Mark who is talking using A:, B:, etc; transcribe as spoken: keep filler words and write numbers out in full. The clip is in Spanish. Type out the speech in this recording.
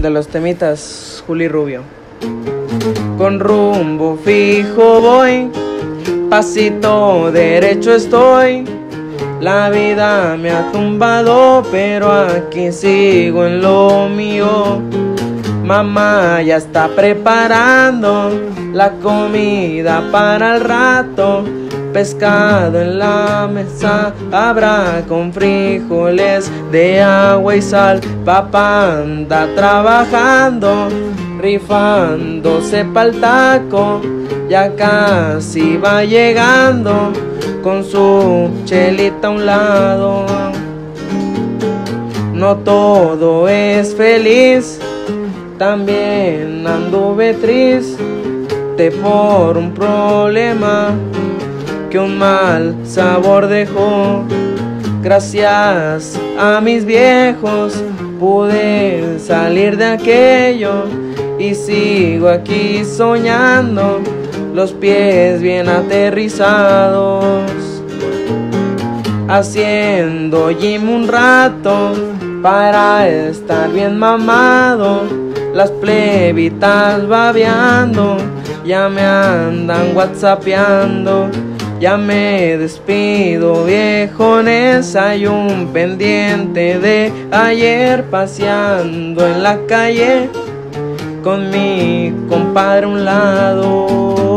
A: de los temitas, Juli Rubio. Con rumbo fijo voy, pasito derecho estoy. La vida me ha tumbado, pero aquí sigo en lo mío. Mamá ya está preparando la comida para el rato. Pescado en la mesa habrá con frijoles de agua y sal. Papá anda trabajando, rifándose pa'l taco. Ya casi va llegando con su chelita a un lado. No todo es feliz, también anduve triste por un problema que un mal sabor dejó. Gracias a mis viejos pude salir de aquello y sigo aquí soñando, los pies bien aterrizados, haciendo gym un rato para estar bien mamado. Las plebitas babeando ya me andan whatsappeando. Ya me despido, viejones, hay un pendiente de ayer paseando en la calle con mi compadre a un lado.